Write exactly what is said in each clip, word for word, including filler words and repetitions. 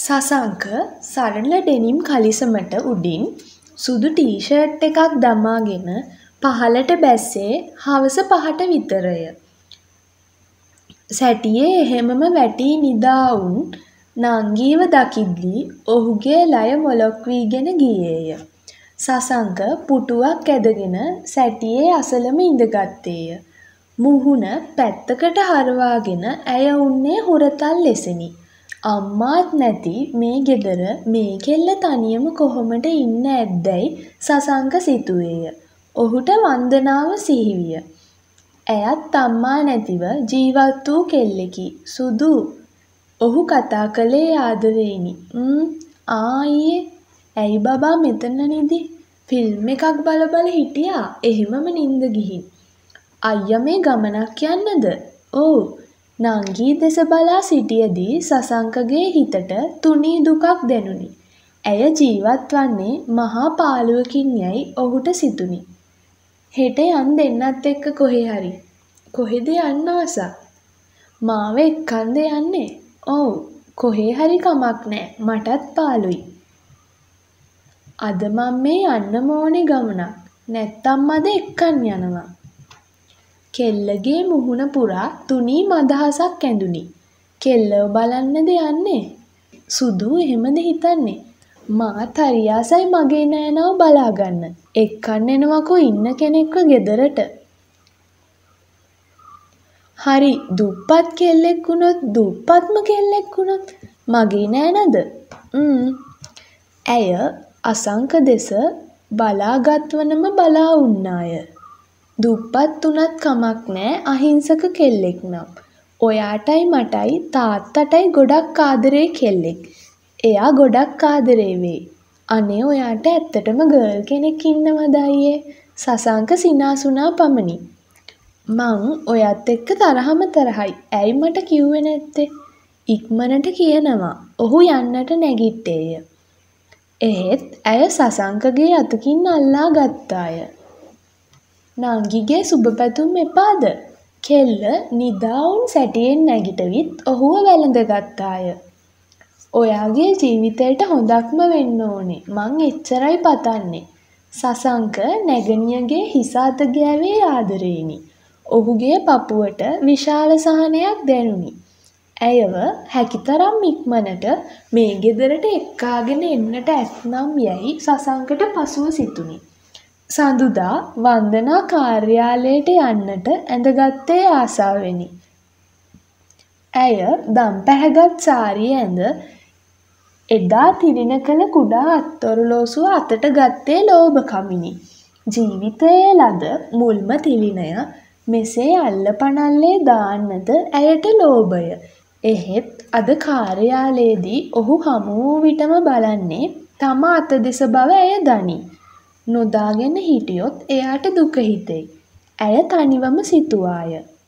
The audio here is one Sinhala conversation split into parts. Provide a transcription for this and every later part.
සසංක සරල ඩෙනිම් කලිසමට උඩින් සුදු ටී-ෂර්ට් එකක් දමාගෙන පහළට බැස්සේ හවස පහට විතරය. සැටියේ එහෙමම වැටී නිදා වුන් නංගීව දකිද්දී ඔහුගේ ලය මොළොක් වීගෙන ගියේය. සසංක පුටුවක් ඇදගෙන සැටියේ අසලම ඉඳගත්තේය. මුහුණ පැත්තකට හරවාගෙන ඇය උන්නේ හුරතල් ලෙසිනි. අම්මාත් නැති මේ ගෙදර මේ කෙල්ල තනියම කොහොමද ඉන්න ඇද්දැයි සසංක සිතුවේය. ඔහුට වන්දනාව සිහිවිය. ඇයත් අම්මා නැතිව ජීවත් වූ කෙල්ලෙකි. සුදු. ඔහු කතා කළේ ආදරේනි. ම් ආයේ ඇයි බබා මෙතන නිදි? ෆිල්ම් එකක් බල බල හිටියා. එහෙමම නින්ද ගිහින්. අයියා මේ ගමනක් යන්නද? ඔව්. නංගී දෙස බලා සිටියදී සසංකගේ හිතට තුනී දුකක් දැනුනි. ඇය ජීවත් වන්නේ මහා පාළුවකින් යයි ඔහුට සිතුනි. හෙට යන් දෙන්නත් එක්ක කොහේ හරි. කොහෙද යන්න ආසා? මාව එක්කන්ද යන්නේ? ඔව්. කොහේ හරි කමක් නෑ. මටත් පාළුයි. අද මම මේ යන්න ඕනේ ගමනක්. නැත්තම් අද එක්කන් යනවා. කෙල්ලගේ මුහුණ පුරා තුනී මදහසක් ඇඳුනි. කෙල්ලව බලන්නද යන්නේ? සුදු එහෙමද හිතන්නේ? මාත් හරි ආසයි මගේ නෑනව බලාගන්න. එක්කන් එනවකෝ ඉන්න කෙනෙක්ව ගෙදරට. හරි දුප්පත් කෙල්ලෙක් වුණොත් දුප්පත්ම කෙල්ලෙක් වුණොත් මගේ නෑනද? ම්ම්. ඇය අසංක දෙස බලාගත්වනම බලා උන්නාය. දුප්පත් උනත් කමක් නෑ අහිංසක කෙල්ලෙක් නම්. ඔයාටයි මටයි තාත්තටයි ගොඩක් ආදරේ කෙල්ලෙක්. එයා ගොඩක් ආදරේ වෙයි. අනේ ඔයාට ඇත්තටම ගර්ල් කෙනෙක් ඉන්නවද අයියේ? සසංක සිනාසුනා පමණි. මං ඔයත් එක්ක තරහම තරහයි. ඇයි මට කිව්වේ නැත්තේ? ඉක්මනට කියනවා. ඔහු යන්නට නැගිට්ටේය. එහෙත් ඇය සසංකගේ අතකින් අල්ලා ගත්තාය. නංගිගේ සුබපැතුම් එපාද? කෙල්ල නිදාවුන් සැටියෙන් නැගිටවිත් ඔහුව වැළඳ ගත්තාය. ඔයාගේ ජීවිතයට හොඳක්ම වෙන්න ඕනේ. මං එච්චරයි පතන්නේ. සසංක නැගණියගේ හිස අත ගෑවේ ආදරේනි. ඔහුගේ පපුවට විශාල සහනයක් දැනුනි. ඇයව හැකිතරම් ඉක්මනට මේ ගෙදරට එක්කාගෙන එන්නට ඇත්නම් යැයි සසංකට පසුව සිතුනි. සඳුදා වන්දනා කාර්යාලයට යන්නට ඇඳගත්තේ ආසාවෙනි. ඇය දම් පැහැගත් සාරිය ඇඳ එදා තිළිණ කළ කුඩා අත්ඔරලෝසුව අතට ගත්තේ ලෝභකමිනි. ජීවිතයේ ලද මුල්ම තිළිණය මෙසේ අල්ලපනල්ලේ දාන්නද ඇයට ලෝභය. එහෙත් අද කාර්යාලයේදී ඔහු හමු වූ විටම බලන්නේ තම අත දෙස බව ඇය දනී. නොදාගෙන හිටියොත් එයාට දුක හිතෙයි. ඇය තනිවම සිතුවාය.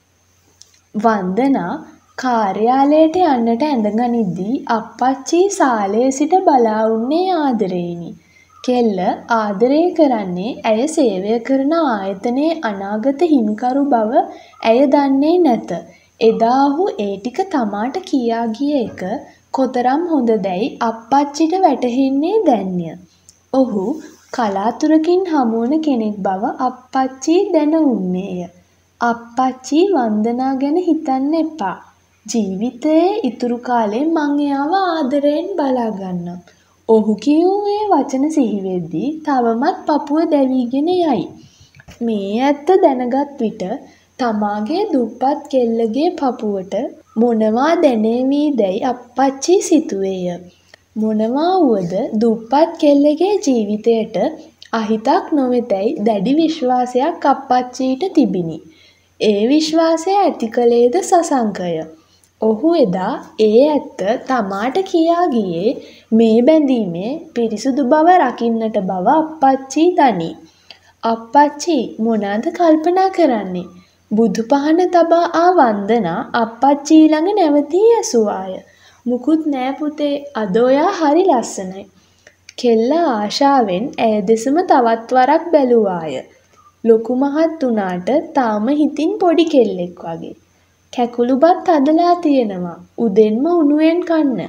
වන්දනා කාර්යාලයට යන්නට ඇඳගනිද්දී අප්පච්චි සාලේ සිට බලා උන්නේ ආදරේනි. කෙල්ල ආදරය කරන්නේ ඇය සේවය කරන ආයතනයේ අනාගත හිමිකරු බව ඇය දන්නේ නැත. එදා ඔහු ඒ ටික තමාට කියා ගිය එක කොතරම් හොඳදැයි අප්පච්චිට වැටහෙන්නේ දැන්ය. ඔහු කලාතුරකින් හමුවන කෙනෙක් බව අප්පච්චි දැන උන්නේය. අප්පච්චි වන්දනා ගැන හිතන්න එපා. ජීවිතයේ ඉතුරු කාලේ මං එයාව ආදරයෙන් බලා ගන්නම්. ඔහු කියූ ඒ වචන සිහිවෙද්දී තවමත් පපුව දැවීගෙන යයි. මේ ඇත්ත දැනගත් විට තමාගේ දුප්පත් කෙල්ලගේ පපුවට මොනවා දැනේවීදැයි අප්පච්චි සිතුවේය. මොනවා වුවද දුප්පත් කෙල්ලගේ ජීවිතයට අහිතක් නොවෙතැයි දැඩි විශ්වාසයක් අප්පච්චිට තිබිණි. ඒ විශ්වාසය ඇති කළේද සසංකය. ඔහු එදා ඒ ඇත්ත තමාට කියා ගියේ මේ බැඳීමේ පිරිසුදු බව රකින්නට බව අප්පච්චි දනී. අප්පච්චි මොනවාද කල්පනා කරන්නේ? බුදු පහන තබා ආ වන්දනා අප්පච්චි ළඟ නැවතී ඇසුවාය. මුකුත් නෑ පුතේ, අද ඔයා හරි ලස්සනයි. කෙල්ල ආශාවෙන් ඇය දෙසම තවත් වරක් බැලුවාය. ලොකු මහත් උනාට තාම හිතින් පොඩි කෙල්ලෙක් වගේ. කැකුළු බත් හදලා තියෙනවා. උදෙන්ම උණුවෙන් කන්න.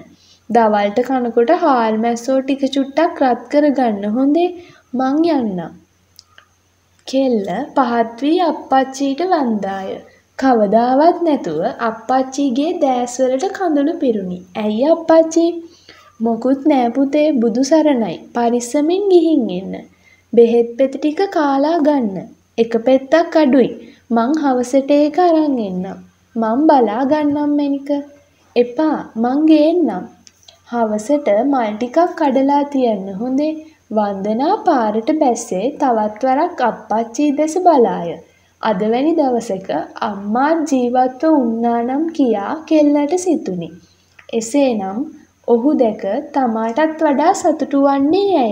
දවල්ට කනකොට හාල් මැස්සෝ ටික චුට්ටක් රත් කරගන්න හොඳේ මං යන්නම්. කෙල්ල පහත් වී අප්පච්චිට වන්දාය. කවදාවත් නැතුව අප්පච්චිගේ දෑස්වලට කඳුළු පිරුණි. ඇයි අප්පච්චි? මොකුත් නෑ පුතේ බුදු සරණයි. පරිස්සමින් ගිහින් එන්න. බෙහෙත් පෙති ටික කාලා ගන්න. එක පෙත්තක් අඩුයි. මං හවසට ඒක අරන් එන්නම්. මං බලා ගන්නම් මැනික. එපා මං ගේන්නම්. හවසට මල් ටිකක් කඩලා තියන්න හොඳේ. වන්දනා පාරට බැස්සේ තවත් වරක් අප්පච්චි දෙස බලාය. අද වැනි දවසක අම්මාත් ජීවත්ව උන්නානම් කියා කෙල්ලට සිතුනි. එසේනම් ඔහු දැක තමාටත් වඩා සතුටු වන්නේ ඇය.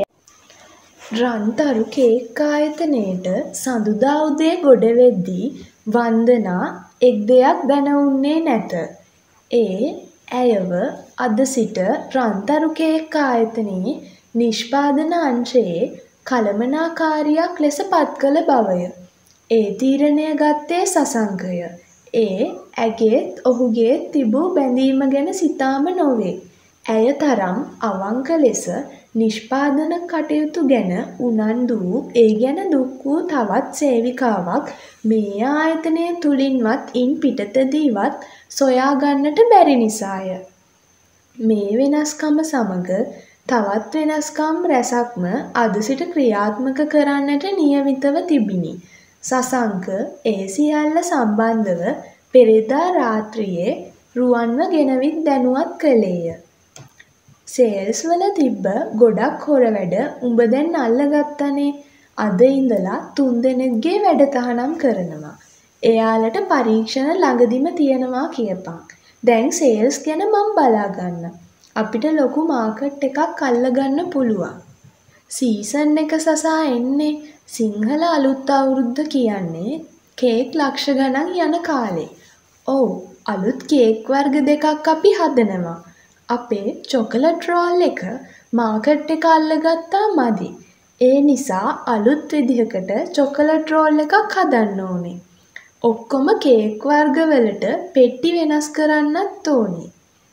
රන්තරු කේක් ආයතනයට සඳුදා උදේ ගොඩ වෙද්දී වන්දනා එක් දෙයක් දැන උන්නේ නැත. ඒ ඇයව අද සිට රන්තරු කේක් ආයතනයේ නිෂ්පාදන අංශයේ කළමනාකාරියක් ලෙස පත් කළ බවය. ඒ තීරණය ගත්තේ සසංකය. ඒ ඇගේත් ඔහුගේත් තිබූ බැඳීම ගැන සිතාම නොවේ. ඇය තරම් අවංක ලෙස නිෂ්පාදන කටයුතු ගැන උනන්දු වූ ඒ ගැන දුක් වූ තවත් සේවිකාවක් මේ ආයතනය තුලින්වත් ඉන් පිටතදීවත් සොයා ගන්නට බැරි නිසාය. මේ වෙනස්කම සමග තවත් වෙනස්කම් රැසක්ම අද සිට ක්‍රියාත්මක කරන්නට නියමිතව තිබිණි. සසංක ඒ සියල්ල සම්බන්ධව පෙරේදා රාත්‍රියේ රුවන්ව ගෙනවිත් දැනුවත් කළේය. සේල්ස් වල තිබ්බ ගොඩක් හොර වැඩ උඹ දැන් අල්ලගත්තනේ. අද ඉඳලා තුන් දෙනෙක්ගේ වැඩ තහනම් කරනවා. එයාලට පරීක්ෂණ ළඟදිම තියනවා කියපන්. දැන් සේල්ස් ගැන මම බලා ගන්න. අපිට ලොකු මාකට් එකක් අල්ලගන්න පුළුවන්. සීසන් එක සසා එන්නේ. සිංහල අලුත් අවුරුද්ද කියන්නේ කේක් ලක්ෂ ගණන් යන කාලේ. ඔව් අලුත් කේක් වර්ග දෙකක් අපි හදනවා. අපේ චොකලට් රෝල් එක මාකට් එක අල්ලගත්තා මදි. ඒ නිසා අලුත් විදිහකට චොකලට් රෝල් එකක් හදන්න ඕනේ. ඔක්කොම කේක් වර්ග වලට පෙට්ටි වෙනස් කරන්නත් ඕනේ.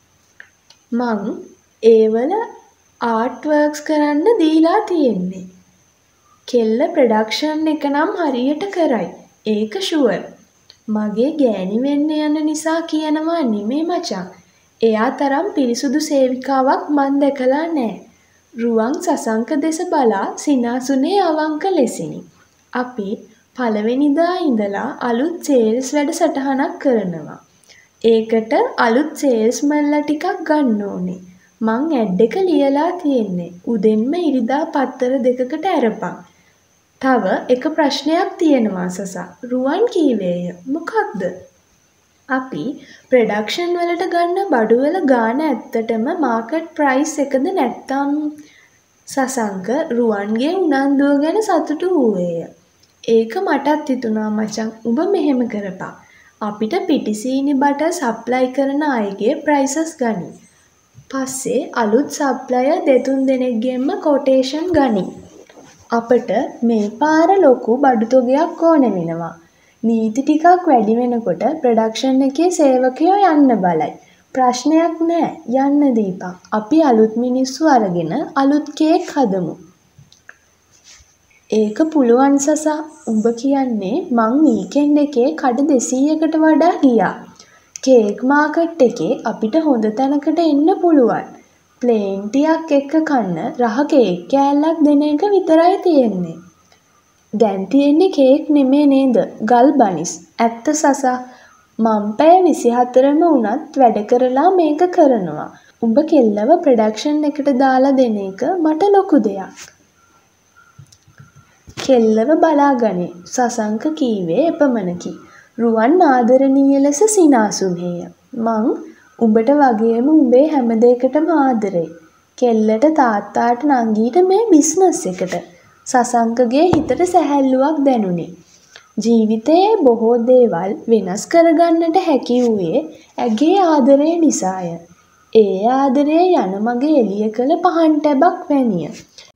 මං ඒවල ආර්ට් වර්ක්ස් කරන්න දීලා තියෙන්නේ. කෙල්ල ප්‍රොඩක්ෂන් එක නම් හරියට කරයි. ඒක ෂුවර්. මගේ ගෑණි වෙන්න යන නිසා කියනවා නෙමේ මචං. එයා තරම් පිරිසුදු සේවිකාවක් මන් දැකලා නෑ. රුවන් සසංක දෙස බලා සිනාසුනේ අවංක ලෙසිනි. අපි පළවෙනිදා ඉඳලා අලුත් සේල්ස් වැඩසටහනක් කරනවා. ඒකට අලුත් සේල්ස්මන්ලා ටිකක් ගන්න ඕනේ. මං ඇඩ් එක ලියලා තියෙන්නේ. උදෙන්ම ඉරිදා පත්තර දෙකකට ඇරපන්. තව එක ප්‍රශ්නයක් තියෙනවා සසා. රුවන් කීවේය. මොකක්ද? අපි ප්‍රොඩක්ෂන් වලට ගන්න බඩුවල ගාන ඇත්තටම මාකට් ප්‍රයිස් එකද නැත්තම්? සසංක රුවන්ගේ උනන්දුව ගැන සතුටු වූවේය. ඒක මටත් හිතුණා මචං. උඹ මෙහෙම කරපන්. අපිට පිටිසීනි බටර් සප්ලයි කරන අයගේ ප්‍රයිසස් ගනි. පස්සේ අලුත් සප්ලයර් දෙතුන් දෙනෙක්ගෙන්ම කොටේෂන් ගනි. අපට මේ පාර ලොකු බඩු තොගයක් ඕන වෙනවා. නීති ටිකක් වැඩි වෙනකොට ප්‍රොඩක්ෂන් එකේ සේවකයෝ යන්න බලයි. ප්‍රශ්නයක් නෑ යන්න දීපන්. අපි අලුත් මිනිස්සු අරගෙන අලුත් කේක් හදමු. ඒක පුළුවන් සසා. උඹ කියන්නේ මං වීකෙන්ඩ් එකේ කඩ දෙසීයකට වඩා ගියා. කේක් මාකට් එකේ අපිට හොඳ තැනකට එන්න පුළුවන්. ප්ලේන් ටියක් එක්ක කන්න රහ කේක් කෑල්ලක් දෙන එක විතරයි තියෙන්නේ. දැන් තියෙන්නේ කේක් නෙමේ නේද? ගල් බනිස්. ඇත්ත සසා. මං පැය විසිහතරම වුණත් වැඩ කරලා මේක කරනවා. උඹ කෙල්ලව ප්‍රොඩක්ෂන් එකට දාලා දෙන එක මට ලොකු දෙයක්. කෙල්ලව බලාගනි. සසංක කීවේ එපමණකි. රුවන් ආදරණීය ලෙස සිනාසුනේය. මං උඹට වගේම උඹේ හැම දෙයකටම ආදරෙයි. කෙල්ලට තාත්තාට නංගීට මේ බිස්නස් එකට. සසංකගේ හිතට සැහැල්ලුවක් දැනුනේ. ජීවිතයේ බොහෝ දේවල් වෙනස් කරගන්නට හැකි වූයේ ඇගේ ආදරය නිසාය. ඒ ආදරය යන මගේ එළිය කළ පහන් ටැබක් වැනිය.